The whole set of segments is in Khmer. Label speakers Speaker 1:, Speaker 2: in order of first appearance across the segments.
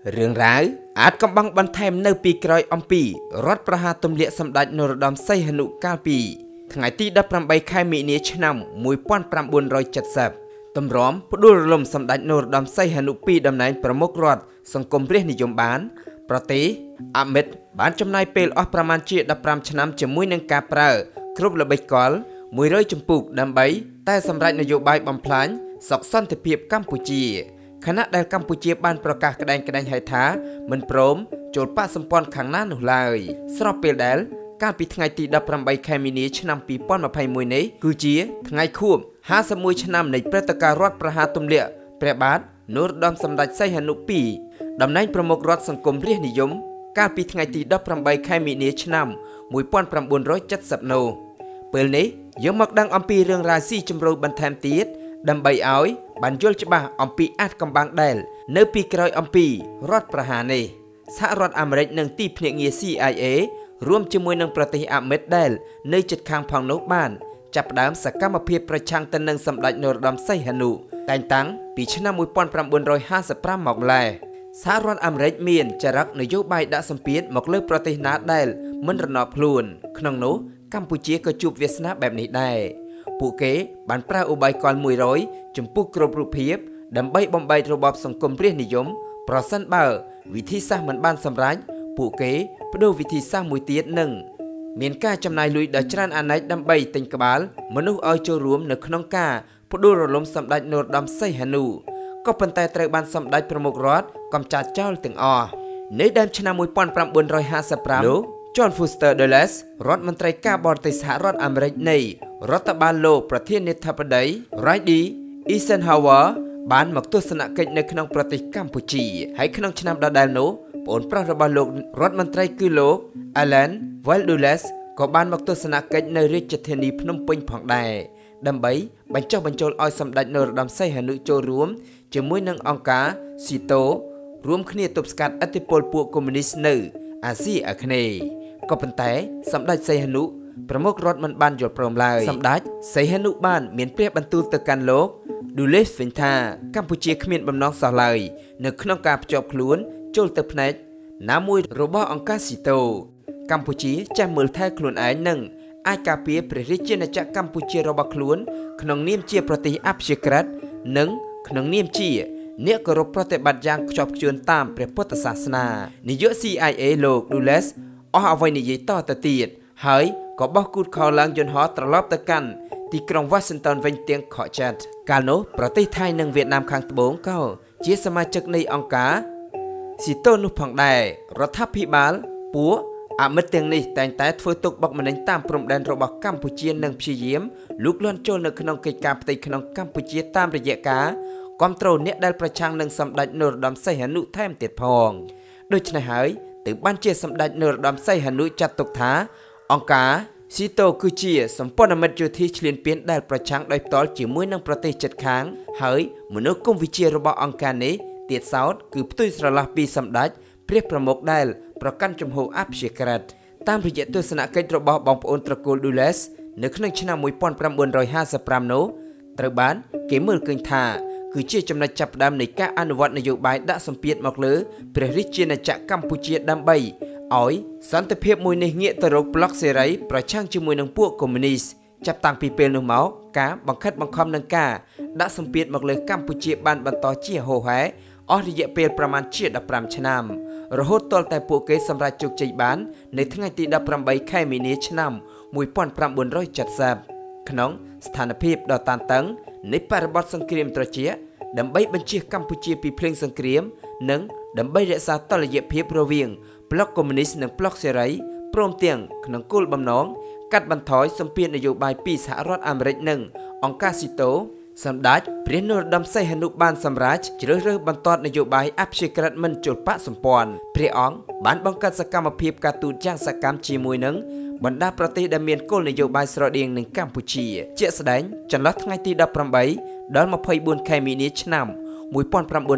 Speaker 1: Rương ráo, át cầm băng bắn thèm nơi pi kroi ông pi, rót praha tùm liệ xâm đạch nô đom xây hân nụ cao pi. Ngày tí đập rằm bay khai mỹ nia chân nằm, mùi pon pram buôn roi chật sạp. Tùm rõm, phụ đô lùm xâm đạch nô đom xây hân nụ pi đầm nайн pramok rót, sông công riêng nì dùm bán. Prati, Amit, bán châm nai pel ốc praman chia đập rằm chân nằm châm mùi nâng ca prao, khúc là bạch cól, mùi rơi châm pục đầm bấy, tai xâm đạch nô dô bay bầm plán, sọc son thể phiệp Campuchia. คณะได้กัมพูชีบ้านประกาศกระแดงให้ท้ามันพร้อมโจทย์ป้าสมปอนขังหน้าหนุลายสำหรับเปลเดลการปิดไงตีดับรำใบแคมินีชนำปีป้อนมาภัยมวยนี้คือจีไงคูบหาสมุยชนำในประตการรอดประหารตุมเลียแปรบาทนูรดอมสำดัดไซฮานุปีดำนั้นประมกรอดสังคมเรียกนิยมการปิดไงตีดับรำใบแคมินีชนำมวยป้อนประบุญร้อยจัดสับโนเปลนี้ยังมักดังอัมปีเรื่องราศีจำรูบันแทมตีดดำใบอ้อยบันยุลฉบับอัมพีอาจกำบังเดลเนื้อปีกรอยอัมพีรอดประหารนี้สหรัฐอเมริกหนึ่งตีเพนียงเงีย CIA รวมจมวยหนึ่งประเทศอเมริกเดลเนื้อจัดคางพังนกบ้านจับดามสกัมเพียประชังตันหนึ่งสำหรับโนรดำไซฮานุแต่งตั้งปีชนะมวยปอนประบุญ150 หมอกแลสหรัฐอเมริกเมียนจะรักนโยบายดัชสัมพีดหมอกเลือกประเทศนาเดลมันระนอบพลูนขนมนู้กัมพูชีก็จูบเวียดนามแบบนี้ได้ผู้เก๋บันปราอุบายกรมวยร้อยจมปุกกรบรูปเพียบดำใบบอมใบระบบสังคมเรียนนิยมปราสันเบอร์วิธีสร้างมันบ้านสำรัจผู้เก๋ประดูวิธีสร้างมวยเตี้ยหนึ่งเมียนกาจำนายลุยดัชรันอันไหนดำใบติงกบาลมนุษย์เอาโจรวมในขนมกาประดูระลมสำรัจโนดดำไซฮานูก็เป็นแต่ไตรบันสำรัจประมุกรอดกำจัดเจ้าตึงอในแดนชนะมวยปอนประบุญ150 จอห์นฟูสเตอร์เดลสรัฐมนตรีกาบอร์ติสหรัฐอเมริกในรัฐบาลโลกประเทศเนเธอร์แลนด์ไรดีอีเซนฮาวาบ้านมักตัวสนักกิจในขนมประเทศกัมพูชีให้ขนมชนะดาดาโนผลประรัฐบาลโลกรัฐมนตรีคือโลกอลันไวลดูเลสก็บ้านมักตัวสนักกิจในริชเทนีพนมเปิงผ่องได้ดำใบบรรจบอ้อยสำดัดเนรดำไซฮานุโจรวมจะมุ่ยนังองกาซิโตรวมขณีตบสกัดอัติโพลพวกคอมมิวนิสต์ในอาเซียอาคเนก็เป็นแต่สำดัดไซฮานุประมุขรถมันบ้านหยดโปร่งลายสำดัดไซฮานุบ้านเมียนเปรียบบรรทุตะกันโลกดูเลสฟินทากัมพูชีขมิ้นบำนองสลายในขนมกาบจอบขลุ่นโจลเตปเนตน้ำมวยโรบอองกาซิโตกัมพูชีจะมือแท้ขลุ่นไอหนึ่งไอกาเปียประเทศจีนจากกัมพูชีโรบอขลุ่นขนมเนียมเจียประเทศอัฟริกาหนึ่งขนมเนียมเจียเนื้อกรบปฏิบัติอย่างจอบเชือนตามพระพุทธศาสนานิยม CIA โลกดูเลสเอาไว้ในยี่ต่อตะตีดเฮ้ยก็บอกกูดข่าวลังจนหอตลอดตะกันที่กรุงวอชิงตันเวงเตียงขอจัดการโน้ประเทศไทยหนึ่งเวียดนามขังตะโบงก็เจียสมาชิกในองค์การสิโตนุพังได้รัฐพิบาลปัวอาเมติงนี้แต่งแต่ฟื้นตกบอกมันในตามพรมแดนระบบกัมพูชีหนึ่งพิเยี่ยมลุกล้วนโจลในขนมกิจการปฏิขนมกัมพูชีตามระยะกาความโตรเนี่ยได้ประชังหนึ่งสำดัดโนรดำไซฮานุแทมเตียดพองโดยชนะหายถึงบ้านเจียสำดัดโนรดำไซฮานุจัดตกท้าองค์การซิโตคือเจียสมปนมิตรอยู่ที่เฉลียนเปลี่ยนได้ประชังโดยตอลจีมวยนังประเทศจัดค้างเฮ้ยมนุษย์กุมวิเชียระบบองค์การนี้เตียดสาวคือตุ้ยสระปีสำดัดเพียบประมกได้ประกันจมหูอัพเชียกรัดตามพิจารณาสนาเกตระบบบองปอนตระกูลดูเลสในขณะชนะมวยปอนประบุญ150 โนตระบานเกมมือเกินท่าคือเชื่อจำนวนจับดำในการอนุวัตนโยบายดัชสัมพีดหมอกเลยประเทศจีนจากกัมพูชีดำใบอ้อยสันติภาพมวยในเงี้ยตรกบล็อกเสรีประช่างจมวยนังพวกคอมมิวนิสต์จับตังปีเปลนเมาส์กาบังคับบังคอมนังกาดัชสัมพีดหมอกเลยกัมพูชีบ้านบรรทอเชี่ยโหแหอริยะเปลประมาณเชี่ยดับรำชนามระหดตอลแต่พวกเกสำหรับจุกใจบ้านในทั้งไงตีดับรำใบไข่มีเนชนามมวยป้อนประบุญ170ขนมสถานภาพดอตันตังในปารบอสังเกตตรเจียดำใบบัญชีกัมพูชีปีเพลงสังเกตหนึ่งดำใบเรศาตลเยเพียบระเวียงบล็อกคอมมิวนิสต์หนึ่งบล็อกเสรีพร้อมเตียงขนมกุลบำน้องกัดบรรทอยสมเพียรนโยบายปีสหรัฐอเมริกหนึ่งองค์การสิโตสำดัดเปลี่ยนโนดำไซฮานุบานสำราญจะเริ่มบรรทอดนโยบายอัพชิกรัฐมันจุดปะสมปอนเปรียองบ้านบังคับสกรรมเพียบการตูนจ้างสกรรมจีมวยหนึ่งบรรดาประเทศดำเนินก้นนโยบายสระเดียงหนึ่งกัมพูชีเจ๊แสดงจันลัดทั้งไงตีดับประใบดอนมาพายบุญไข่มีนิชนำมวยปอนประบุญ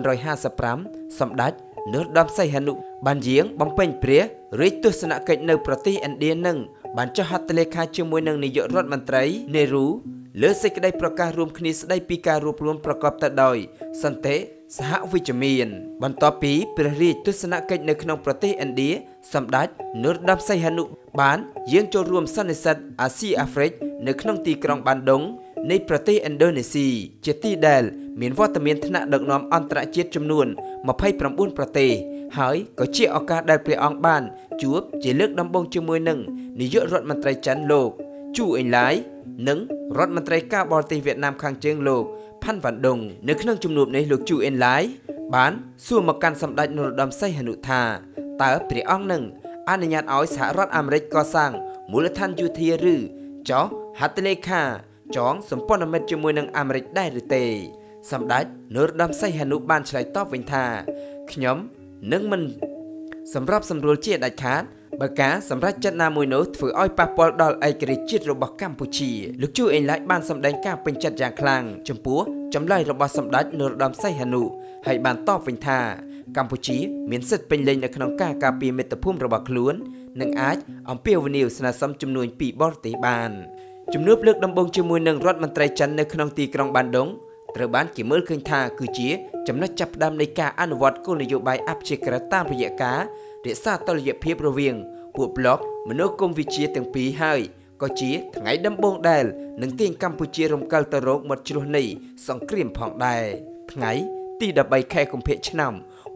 Speaker 1: 150 สำดัดเนื้อดำไซฮานุบันเยียงบังเป็นเปรียริตุสนาเกิดในประเทศอินเดียหนึ่งบันเจ้าฮัตเลคาจมวยหนึ่งในยอดรัฐมนตรีเนรูលើសេចក្តីប្រកាសរួមគ្នាស្តីពីការរួបរวมប្រកបទៅដោយសន្តិសហវិជ្ជមានបន្ទាប់ពីព្រះរាជទស្សនកិច្ចនៅក្នុងប្រទេសឥណ្ឌាសម្ដេចនរោត្តមសីហនុបានយាងចូលរួមសន្និសីទអាស៊ីអាហ្វ្រិកនៅក្នុងទីក្រុងបាន់ដុងនៃប្រទេសឥណ្ឌូនេស៊ីជាទីដែលមានវត្តមានថ្នាក់ដឹកនាំអន្តរជាតិចំនួន29ប្រទេសហើយក៏ជាឱកាសដែលព្រះអង្គបានជួបជាលើកដំបូងជាមួយនឹងនាយករដ្ឋមន្ត្រីចិនលោកជូអេងឡាយនិងរដ្ឋមន្ត្រីការបរទេសវៀតណាមខាងជើងលោកផាន់វ៉ាន់ដុងនៅក្នុងជំនួបនេះលោកជូអេងឡាយបានសួរមកកាន់សម្ដេចនរោត្តមសីហនុថាតើព្រះអង្គនឹងអនុញ្ញាតឲ្យសហរដ្ឋអាមេរិកកសាងមូលដ្ឋានយោធាឬចោះហត្ថលេខាចងសម្ព័ន្ធមិត្តជាមួយនឹងអាមេរិកដែរឬទេសម្ដេចនរោត្តមសីហនុបានឆ្លើយតបវិញថាខ្ញុំនឹងមិនសម្របសម្រួលជាដាច់ខាតបើការសម្រេចចិត្តណាមួយនោះធ្វើឲ្យប៉ះពាល់ដល់ឯករាជ្យជាតិរបស់កម្ពុជាលោកជូអេងឡាយបានសម្ដែងការពេញចិត្តយ៉ាងខ្លាំងចំពោះចម្លើយរបស់សម្ដេចនរោត្តមសីហនុហើយបានតបវិញថាកម្ពុជាមានសិទ្ធិពេញលេញនៅក្នុងការការពារមាតុភូមិរបស់ខ្លួននិងអាចអំពាវនាវស្នើសុំជំនួយពីបរទេសបានជំនួបលើកដំបូងជាមួយនឹងរដ្ឋមន្ត្រីចិននៅក្នុងទីក្រុងបាន់ដុងត្រូវបានគេមើលឃើញថាគឺជាចំណុចចាប់ផ្ដើមនៃការអនុវត្តគោលនយោបាយអព្យាក្រឹតតាមរយៈការរក្សាតុល្យភាពរវាងពួកប្លុកមនោគមវិជ្ជាទាំងពីរហើយក៏ជាថ្ងៃដំបូងដែលនឹងទាញកម្ពុជារំកិលទៅរកមាត់ជ្រោះនៃសង្គ្រាមផងដែរថ្ងៃទី13ខែកុម្ភៈឆ្នាំ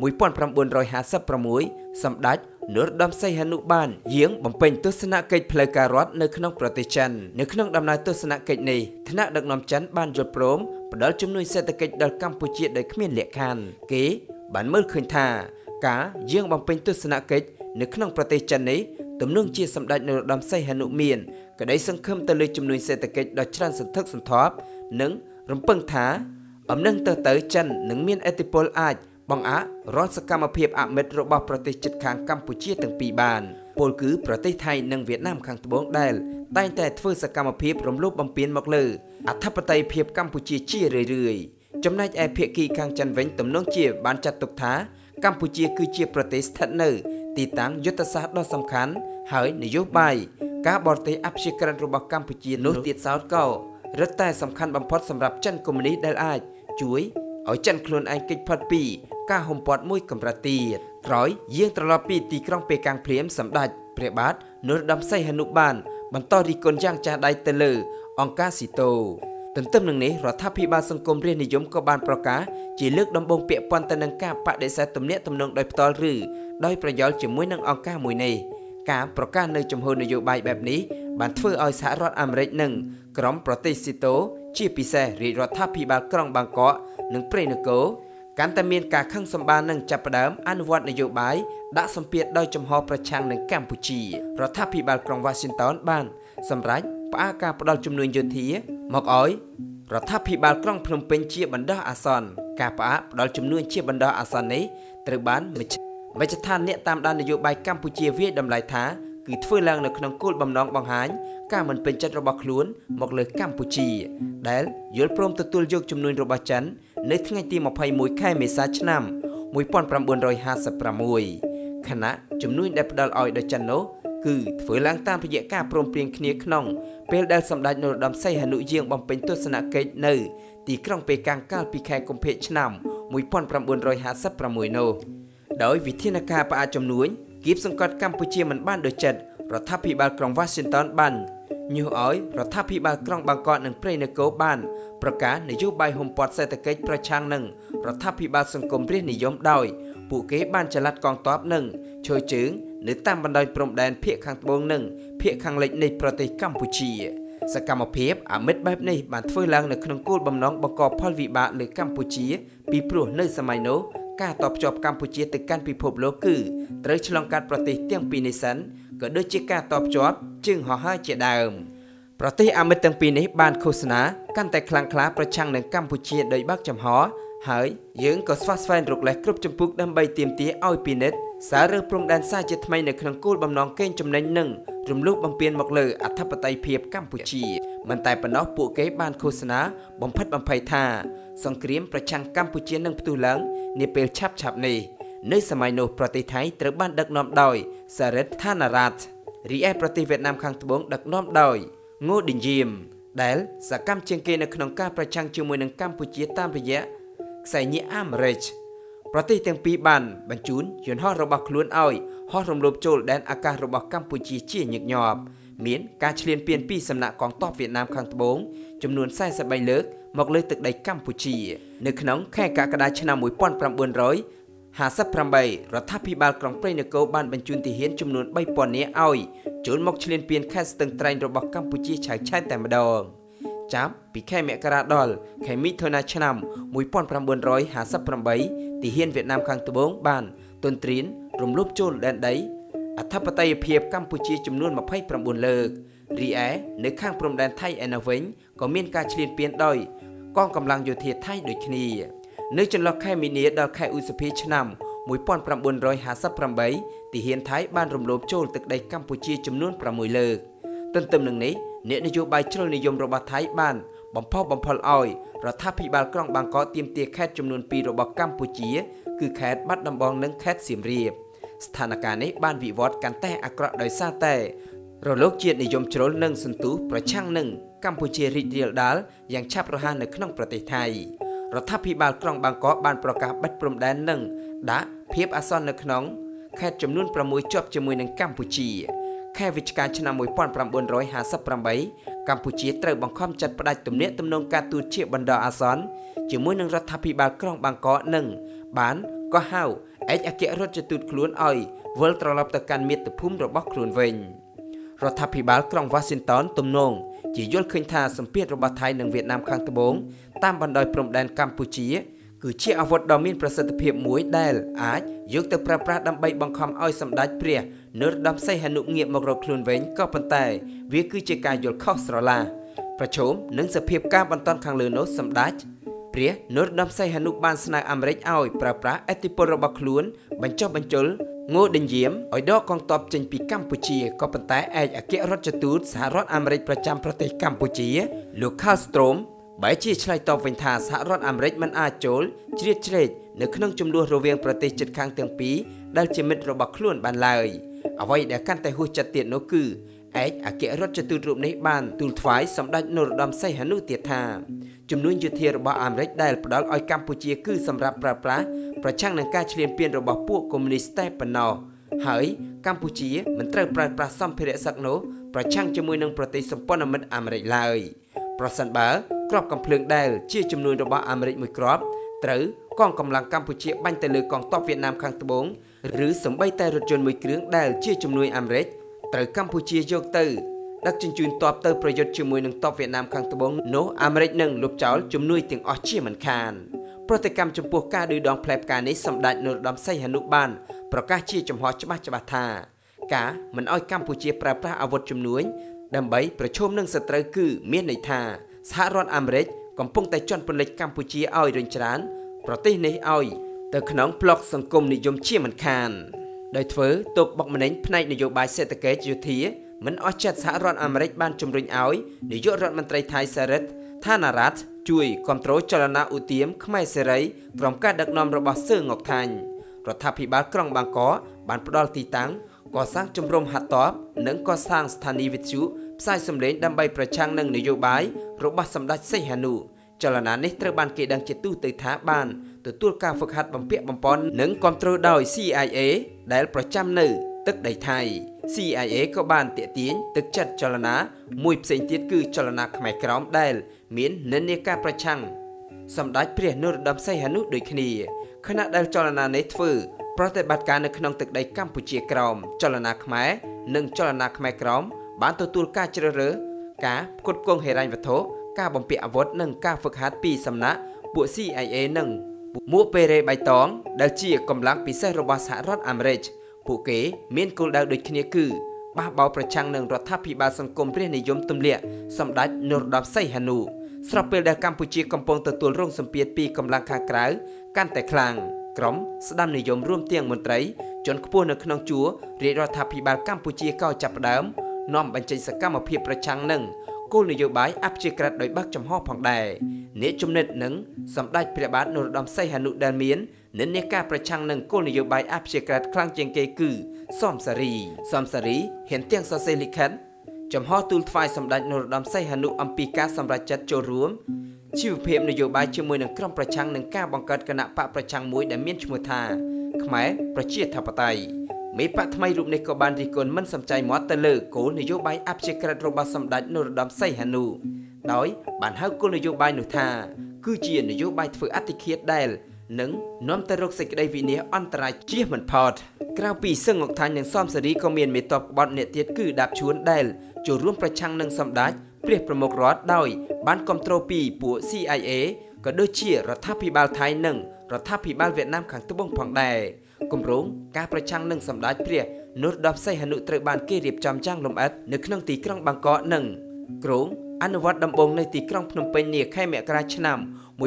Speaker 1: 1956សម្ដេចនរោត្តមសីហនុបានយាងបំពេញទស្សនកិច្ចផ្លូវការរដ្ឋនៅក្នុងប្រទេសចិននៅក្នុងដំណើរទស្សនកិច្ចនេះថ្នាក់ដឹកនាំចិនបានយល់ព្រមផ្ដល់ជំនួយសេដ្ឋកិច្ចដល់កម្ពុជាដោយគ្មានលក្ខខណ្ឌគេបានមើលឃើញថាការយាងបំពេញទស្សនកិច្ចនៅក្នុងប្រទេសចិននេះទំនងជាសម្ដេចនរោត្តមសីហនុមានក្តីសង្ឃឹមទៅលើជំនួយសេដ្ឋកិច្ចដ៏ច្រើនសន្ធឹកសន្ធាប់និងរំពឹងថាអំនឹងទៅចិននឹងមានឥទ្ធិពលអាចបង្អាក់រាល់សកម្មភាពអមិត្តរបស់ប្រទេសជិតខាងកម្ពុជាទាំងពីរបានពលគឺប្រទេសថៃនិងវៀតណាមខាងត្បូងដែលតែងតែធ្វើសកម្មភាពរំលោភបំពានមកលើអធិបតេយ្យភាពកម្ពុជាជារឿយៗចំណែកឯភាគីខាងចិនវិញទំនងជាបានចាត់ទុកថាកម្ពុជាគឺជាប្រទេសស្ថិតនៅទីតាំងយុទ្ធសាស្ត្រដ៏សំខាន់ហើយនយោបាយការបរទេសអព្យាក្រឹតរបស់កម្ពុជានោះទៀតសោតក៏រឹតតែសំខាន់បំផុតសម្រាប់ចិនកុម្មុយនីសដែលអាចជួយឲ្យចិនខ្លួនឯងគេចផុតពីការហុំព័ទ្ធមួយកម្រិតទៀតក្រោយយាងត្រឡប់ពីទីក្រុងប៉េកាំងភ្លាមសម្ដេចព្រះបាទនរោត្តមសីហនុបានបន្តរិះគន់យ៉ាងចាស់ដៃទៅលើអង្គការស៊ីតូទន្ទឹមនឹងនេះរដ្ឋាភិបាលសង្គមរាស្ត្រនិយមក៏បានប្រកាសជាលើកដំបូងពាក់ព័ន្ធទៅនឹងការបដិសេធទំនាក់ទំនងដោយផ្ទាល់ឬដោយប្រយោលជាមួយនឹងអង្គការមួយនេះការប្រកាសនៅចំហនយោបាយបែបនេះបានធ្វើឲ្យសហរដ្ឋអាមេរិកនិងក្រុមប្រទេសស៊ីតូជាពិសេសរាជរដ្ឋាភិបាលក្រុងបាងកកនិងព្រៃនគរកាន់តែមានការខឹងសម្បារនិងចាប់ផ្ដើមអនុវត្តនយោបាយដាក់សម្ពាធដោយចំហប្រឆាំងនឹងកម្ពុជារដ្ឋាភិបាលក្រុង Washington បានសម្រេចផ្អាកការផ្ដល់ជំនួយយោធាមកឲ្យរដ្ឋាភិបាលក្រុងភ្នំពេញជាបណ្ដោះអាសន្នការផ្អាកផ្ដល់ជំនួយជាបណ្ដោះអាសន្ននេះត្រូវបានមជ្ឈដ្ឋានអ្នកតាមដាននយោបាយកម្ពុជាវាយតម្លៃថាគឺធ្វើឡើងនៅក្នុងគោលបំណងបង្ហាញការមិនពេញចិត្តរបស់ខ្លួនមកលើកម្ពុជាដែលយល់ព្រមទទួលយកជំនួយរបស់ចិននៅថ្ងៃទី21ខែមេសាឆ្នាំ1956ខណៈជំនួយដែលផ្ដល់ឲ្យដល់ចិននោះគឺធ្វើឡើងតាមរយៈការព្រមព្រៀងគ្នាក្នុងពេលដែលសម្ដេចនរោត្តមសីហនុយាងបំពេញទស្សនកិច្ចនៅទីក្រុងប៉េកាំងកាលពីខែកុម្ភៈឆ្នាំ1956នោះដោយវិធានការផ្អាកជំនួយគៀបសង្កត់កម្ពុជាមិនបានដូចចិត្តរដ្ឋាភិបាលក្រុង Washington បានញុះឲ្យរដ្ឋាភិបាលក្រុងបាងកកនិងព្រៃនគរបានប្រកាសនយោបាយហុំព័ទ្ធសេដ្ឋកិច្ចប្រឆាំងនឹងរដ្ឋាភិបាលសង្គមរាស្ត្រនិយមដោយពួកគេបានចល័តកងទ័ពនិងឈរជើងនៅតាមបណ្ដោយព្រំដែនភាគខាងត្បូងនិងភាគខាងលិចនៃប្រទេសកម្ពុជាសកម្មភាពអមិត្តបែបនេះបានធ្វើឡើងនៅក្នុងគោលបំណងបង្កផលវិបាកលើកម្ពុជាពីព្រោះនៅសម័យនោះការតបភ្ជាប់កម្ពុជាទៅកាន់ពិភពលោកគឺត្រូវឆ្លងកាត់ប្រទេសទាំងពីរនេះសិនក៏ដូចជាការតបភ្ជាប់ជើងហោះហើរជាដើមប្រទេសអាមេរិកទាំងពីរនេះបានឃោសនាកាន់តែខ្លាំងក្លាប្រឆាំងនឹងកម្ពុជាដោយបើកចំហហើយយើងក៏ស្វះស្វែងរកលេសគ្រប់ចម្ពោះដើម្បីទាមទារឲ្យពិនិត្យសាររើព្រំដែនសារជាថ្មីនៅក្នុងគោលបំណងកេងចំណេញនិងរំលោភបំពានមកលើអធិបតេយ្យភាពកម្ពុជាមិនតែប៉ុណ្ណោះពួកគេបានឃោសនាបំផិតបំភ័យថាសង្គ្រាមប្រឆាំងកម្ពុជានឹងផ្ទុះឡើងនាពេលឆាប់ៗនេះនៅសម័យនោះប្រទេសថៃត្រូវបានដឹកនាំដោយសារិទ្ធ ថាណារ៉ាតរីឯប្រទេសវៀតណាមខាងត្បូងដឹកនាំដោយងូឌីនយៀមដែលសកម្មជាងគេនៅក្នុងការប្រឆាំងជាមួយនឹងកម្ពុជាតាមរយៈខ្សែញាក់អាមេរិកប្រទេសទាំងពីរបានបញ្ជូនយន្តហោះរបស់ខ្លួនឲ្យហោះរំលោភចូលដែនអាកាសរបស់កម្ពុជាជាញឹកញាប់មានការឈ្លានពានពីសំណាក់កងទ័ពវៀតណាមខាងត្បូងចំនួន43លើកមកលើទឹកដីកម្ពុជានៅក្នុងខែកក្កដាឆ្នាំ1958រដ្ឋាភិបាលក្រុងព្រៃនគរបានបញ្ជូនទាហានចំនួន 3000 នាក់ឲ្យចូលមកឈ្លានពានខេត្តស្ទឹងត្រែងរបស់កម្ពុជាឆៅឆែតតែម្ដងចាប់ពីខែមករាដល់ខែមិថុនាឆ្នាំ1958ទាហានវៀតណាមខាងត្បូងបានទន្ទ្រានរំលោភចូលដែនដីអធិបតេយ្យភាពកម្ពុជាចំនួន29លើករីឯនៅខាងព្រំដែនថៃឯណោះវិញក៏មានការឈ្លានពានដោយកងកម្លាំងយោធាថៃដូចគ្នានៅចន្លោះខែមីនាដល់ខែឧសភាឆ្នាំ1958ទាហានថៃបានរំលោភចូលទឹកដីកម្ពុជាចំនួន6លើកទន្ទឹមនឹងនេះអ្នកនយោបាយជ្រុលនិយមរបស់ថៃបានបំផុសបំផុលឲ្យរដ្ឋាភិបាលក្រុងបាងកកទាមទារខេត្តចំនួន2របស់កម្ពុជាគឺខេត្តបាត់ដំបងនិងខេត្តសៀមរាបស្ថានភាពនេះបានវិវត្តកាន់តែអាក្រក់ដោយសារតែរលកជាតិនិយមជ្រុលនិងសន្ទុះប្រឆាំងនឹងកម្ពុជារីករាលដាលយ៉ាងឆាប់រហ័សនៅក្នុងប្រទេសថៃរដ្ឋាភិបាលក្រុងបាងកកបានប្រកាសបិទព្រំដែននិងដាក់ភាពអាសន្ននៅក្នុងខេត្តចំនួន6ជាប់ជាមួយនឹងកម្ពុជាខែវិច្ឆិកាឆ្នាំ1958កម្ពុជាត្រូវបង្ខំចាត់ផ្តាច់ទំនាក់ទំនងការទូតជាបណ្ដោះអាសន្នជាមួយនឹងរដ្ឋាភិបាលក្រុងបាងកកនិងបានកោះហៅឯកអគ្គរដ្ឋទូតខ្លួនឲ្យវិលត្រឡប់ទៅកាន់មាតុភូមិរបស់ខ្លួនវិញរដ្ឋាភិបាលក្រុងវ៉ាស៊ីនតោនទំនងជាយល់ឃើញថាសម្ពាធរបស់ថៃនិងវៀតណាមខាងត្បូងតាមបណ្ដោយព្រំដែនកម្ពុជាគឺជាអាវុធដ៏មានប្រសិទ្ធភាពមួយដែលអាចយកទៅប្រើប្រាស់ដើម្បីបង្ខំឲ្យសម្ដេចព្រះនរោត្តមសីហនុងាកមករកខ្លួនវិញក៏ប៉ុន្តែវាគឺជាការយល់ខុសស្រឡះប្រឈមនឹងសភាពការបន្តខាងលើនោះសម្ដេចព្រះនរោត្តមសីហនុបានស្នើអាមេរិកឲ្យប្រើប្រាស់ឥទ្ធិពលរបស់ខ្លួនបញ្ចុះបញ្ជុលងូដេញយាមឲ្យដកកងទ័ពចេញពីកម្ពុជាក៏ប៉ុន្តែឯកអគ្គរដ្ឋទូតសហរដ្ឋអាមេរិកប្រចាំប្រទេសកម្ពុជាលោក Carl Strom បែរជាឆ្លើយតបវិញថាសហរដ្ឋអាមេរិកមិនអាចចូលជ្រៀតជ្រែកនៅក្នុងចំនួនរវាងប្រទេសជិតខាងទាំងពីរដែលជាមិត្តរបស់ខ្លួនបានឡើយអ្វីដែលកាន់តែហួសចិត្តទៀតនោះគឺឯកអគ្គរដ្ឋទូតរូបនេះបានទូលថ្វាយសម្ដេចនរោត្តមសីហនុទៀតថាចំនួនយោធារបស់អាមេរិកដែលផ្ដល់ឲ្យកម្ពុជាគឺសម្រាប់ប្រើប្រាស់ប្រឆាំងនឹងការឈ្លានពានរបស់ពួកកុម្មុយនីស្តតែប៉ុណ្ណោះហើយកម្ពុជាមិនត្រូវប្រើប្រាស់សម្ភារៈសឹកនោះប្រឆាំងជាមួយនឹងប្រទេសសម្ព័ន្ធមិត្តអាមេរិកឡើយប្រសិនបើគ្រាប់កាំភ្លើងដែលជាចំនួនរបស់អាមេរិកមួយគ្រាប់ត្រូវកងកម្លាំងកម្ពុជាបាញ់ទៅលើកងទ័ពវៀតណាមខាងត្បូងឬសម្បីតែរថយន្តមួយគ្រឿងដែលជាជំនួយអាមេរិកត្រូវកម្ពុជាយកទៅដឹកជញ្ជូនទ័ពទៅប្រយុទ្ធជាមួយនឹងទ័ពវៀតណាមខាងត្បូងនោះអាមេរិកនឹងលុបចោលជំនួយទាំងអស់ជាមិនខានប្រតិកម្មចំពោះការឌឺដងផ្លែផ្កានេះសម្ដេចនរោត្តមសីហនុបានប្រកាសជាចំហច្បាស់ថាការមិនអោយកម្ពុជាប្រើប្រាស់អាវុធជំនួយដើម្បីប្រឈមនឹងសត្រូវគឺមានន័យថាសហរដ្ឋអាមេរិកកំពុងតែជន់ពន្លិចកម្ពុជាឲ្យរញច្រានប្រទេសនេះឲ្យទៅក្នុងប្លុកសង្គមនិយមជាមិនខានដោយធ្វើទុកបុកម្នេញផ្នែកនយោបាយសេដ្ឋកិច្ចយោធាមិនអស់ចិត្តសហរដ្ឋអាមេរិកបានជំរុញឲ្យនាយករដ្ឋមន្ត្រីថៃសារ៉ិតថាណារ៉ាត់ជួយគ្រប់គ្រងចលនាឧទាមខ្មែរសេរីក្រោមការដឹកនាំរបស់សឺងុកថាញ់រដ្ឋាភិបាលក្រុងបាងកកបានផ្ដល់ទីតាំងកសាងជំរំហាត់តបនិងកសាងស្ថានីយ៍វិទ្យុផ្សាយសម្លេងដើម្បីប្រឆាំងនឹងនយោបាយរបស់សម្ដេចសីហនុចលនានេះត្រូវបានគេដឹងជាទូទៅថាបានទទួលការហ្វឹកហាត់បំពាក់បំពន់និងគ្រប់គ្រងដោយ CIA ដែលប្រចាំនៅទឹកដីថៃ CIA ក៏បានទាក់ទាញទឹកចិត្តចលនាមួយផ្សេងទៀតគឺចលនាខ្មែរក្រោមដែលមាននិន្នាការប្រឆាំងសម្ដេចព្រះនរោត្តមសីហនុដូចគ្នាខណៈដែលចលនានេះធ្វើប្រតិបត្តិការនៅក្នុងទឹកដីកម្ពុជាក្រោមចលនាខ្មែរនិងចលនាខ្មែរក្រោមបានទទួលការជ្រើសរើសការផ្គត់ផ្គង់ហិរញ្ញវត្ថុការបំពាក់អាវុធនិងការហ្វឹកហាត់ពីសំណាក់ពួក CIA និងមួកពេរេបៃតងដែលជាកម្លាំងពិសេសរបស់សហរដ្ឋអាមេរិកពួកគេមានគោលដៅដូចគ្នាគឺបះបោរប្រឆាំងនឹងរដ្ឋាភិបាលសង្គមរាស្ត្រនិយមទម្លាក់សម្ដេចនរោត្តមសីហនុស្របពេលដែលកម្ពុជាកំពុងទទួលរងសម្ពាធពីកម្លាំងខាងក្រៅកាន់តែខ្លាំងក្រុមស្ដាំនិយមរួមទាំងមន្ត្រីជាន់ខ្ពស់នៅក្នុងជួររាជរដ្ឋាភិបាលកម្ពុជាក៏ចាប់ផ្ដើមនាំបញ្ចេញសកម្មភាពប្រឆាំងនឹងគោលនយោបាយអព្យាក្រឹតដោយបើកចំហផងដែរអ្នកជំនិតនឹងសម្ដេចព្រះបាទនរោត្តមសីហនុដែលមាននិន្នាការប្រឆាំងនឹងគោលនយោបាយអព្យាក្រឹតខ្លាំងជាងគេគឺសំសារីហ៊ានទាំងសរសេរលិខិតចំហទូលថ្វាយសម្ដេចនរោត្តមសីហនុអំពីការសម្រេចចិត្តចូលរួមជីវភាពនយោបាយជាមួយនឹងក្រុមប្រឆាំងនឹងការបង្កើតគណៈបកប្រឆាំងមួយដែលមានឈ្មោះថាខ្មែរប្រជាធិបតេយ្យមេបកថ្មីរូបនេះក៏បានរិះគន់មិនសំចៃមាត់ទៅលើគោលនយោបាយអព្យាក្រឹតរបស់សម្ដេចនរោត្តមសីហនុដោយបានហៅគោលនយោបាយនោះថាគឺជានយោបាយធ្វើអតិឃាតដែលនឹងនាំទៅរកសេចក្តីវិនាសអន្តរាយជៀសមិនផុតក្រៅពីសឹងអុកថាញនិងសំសេរីក៏មានមេតបក្បត់អ្នកទៀតគឺដាបឈួនដែលចូលរួមប្រឆាំងនឹងសម្ដេចព្រះប្រមុខរដ្ឋដោយបានគ្រប់គ្រងពីពួក CIA ក៏ដូចជារដ្ឋាភិបាលថៃនិងរដ្ឋាភិបាលវៀតណាមខាងត្បូងផងដែរគម្រោងការប្រឆាំងនឹងសម្ដេចព្រះនរោត្តមសីហនុត្រូវបានគេរៀបចំយ៉ាងលម្អិតនៅក្នុងទីក្រុងបាងកកនិងក្រុងអនុវត្តដំបូងនៅទីក្រុងភ្នំពេញនាខែមករាឆ្នាំ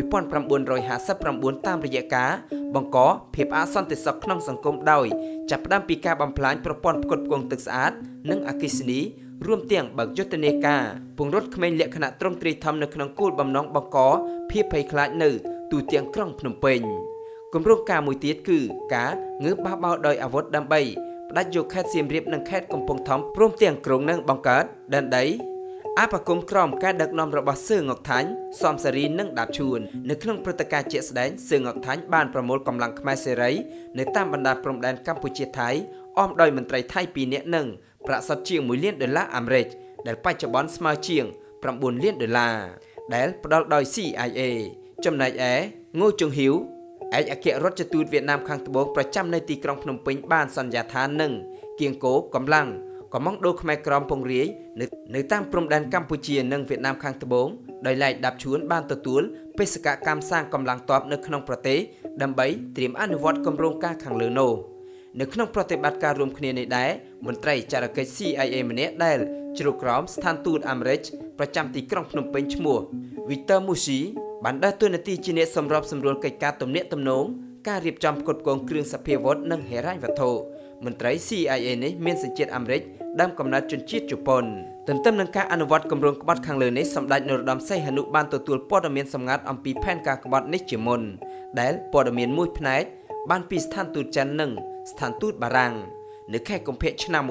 Speaker 1: 1959តាមរយៈការបង្កភាពអសន្តិសុខក្នុងសង្គមដោយចាប់ផ្ដើមពីការបំផ្លាញប្រព័ន្ធផ្គត់ផ្គង់ទឹកស្អាតនិងអគ្គិសនីរួមទាំងបើកយុទ្ធនាការពង្រត់ក្មេងលក្ខណៈទ្រង់ទ្រាយធំនៅក្នុងគោលបំណងបង្កភាពភ័យខ្លាចនៅទូទាំងក្រុងភ្នំពេញគម្រោងការមួយទៀតគឺការងើបបះបោរដោយអាវុធដើម្បីផ្ដាច់យកខេត្តសៀមរាបនិងខេត្តកំពង់ធំព្រមទាំងក្រុងនឹងបង្កើតដែនដីអបគមក្រមការដឹកនាំរបស់សឿងអុកថាញ់សំសេរីនិងដាបឈួននៅក្នុងព្រឹត្តិការណ៍ជាក់ស្ដែងសឿងអុកថាញ់បានប្រមូលកម្លាំងខ្មែរសេរីនៅតាមបណ្ដាព្រំដែនកម្ពុជាថៃអមដោយមន្ត្រីថៃ2នាក់និងប្រាក់សុទ្ធជាង$1 លានអាមេរិកដែលបច្ចុប្បន្នស្មើជាង$9 លានដែលផ្ដល់ដោយ CIA ចំណែកឯងូជុងហ៊ីវឯកអគ្គរដ្ឋទូតវៀតណាមខាងត្បូងប្រចាំនៅទីក្រុងភ្នំពេញបានសន្យាថានឹងគៀងគោកម្លាំងកំងដូរខ្មែរក្រមពង្រាយនៅតាមព្រំដែនកម្ពុជានិងវៀតណាមខាងត្បូងដោយឡែកដាប់ឈួនបានទទួលបេសកកម្មសាងកម្លាំងទ័ពនៅក្នុងប្រទេសដើម្បីត្រៀមអនុវត្តគម្រោងការខាងលើនោះនៅក្នុងប្រតិបត្តិការរួមគ្នានេះដែរមន្ត្រីចរកិច្ច CIA ម្នាក់ដែលជ្រកក្រោមស្ថានទូតអាមេរិកប្រចាំទីក្រុងភ្នំពេញឈ្មោះ Victor Mushi បានដើរតួនាទីជាអ្នកសម្របសម្រួលកិច្ចការទំនាក់ទំនងការរៀបចំផ្គត់ផ្គង់គ្រឿងសព្វាវុធនិងហិរញ្ញវត្ថុមន្ត្រី CIA នេះមានសញ្ជាតិអាមេរិកដើមកំណើតជនជាតិជប៉ុនទន្ទឹមនឹងការអនុវត្តគម្រោងក្បត់ខាងលើនេះសម្ដេចនរោត្តមសីហនុបានទទួលព័ត៌មានសម្ងាត់អំពីផែនការក្បត់នេះជាមុនដែលព័ត៌មានមួយផ្នែកបានពីស្ថានទូតចិននិងស្ថានទូតបារាំងនៅខែកុម្ភៈឆ្នាំ